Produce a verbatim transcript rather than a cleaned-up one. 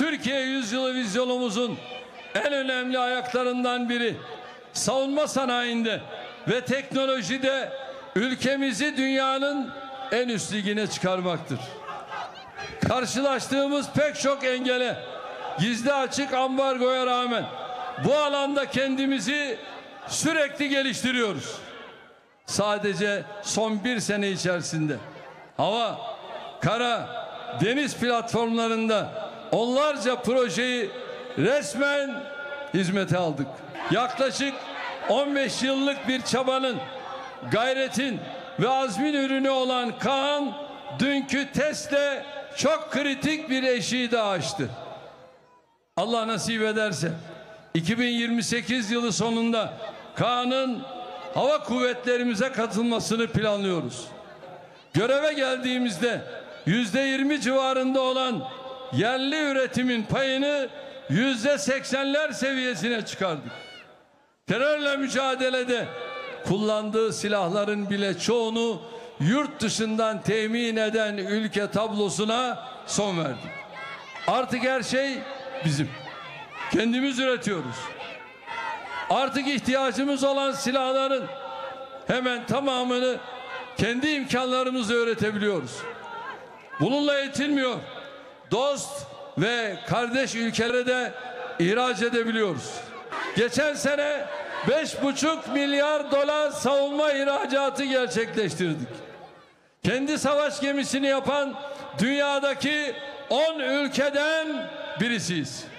Türkiye Yüzyılı vizyonumuzun en önemli ayaklarından biri savunma sanayinde ve teknolojide ülkemizi dünyanın en üst ligine çıkarmaktır. Karşılaştığımız pek çok engele, gizli açık ambargoya rağmen bu alanda kendimizi sürekli geliştiriyoruz. Sadece son bir sene içerisinde hava, kara, deniz platformlarında onlarca projeyi resmen hizmete aldık. Yaklaşık on beş yıllık bir çabanın, gayretin ve azmin ürünü olan Kaan, dünkü testle çok kritik bir eşiği daha aştı. Allah nasip ederse iki bin yirmi sekiz yılı sonunda Kaan'ın hava kuvvetlerimize katılmasını planlıyoruz. Göreve geldiğimizde yüzde yirmi civarında olan yerli üretimin payını yüzde seksenler seviyesine çıkardık. Terörle mücadelede kullandığı silahların bile çoğunu yurt dışından temin eden ülke tablosuna son verdik. Artık her şey bizim. Kendimiz üretiyoruz. Artık ihtiyacımız olan silahların hemen tamamını kendi imkanlarımızla üretebiliyoruz. Bununla yetinmiyor. Dost ve kardeş ülkelere de ihraç edebiliyoruz. Geçen sene beş buçuk milyar dolar savunma ihracatı gerçekleştirdik. Kendi savaş gemisini yapan dünyadaki on ülkeden birisiyiz.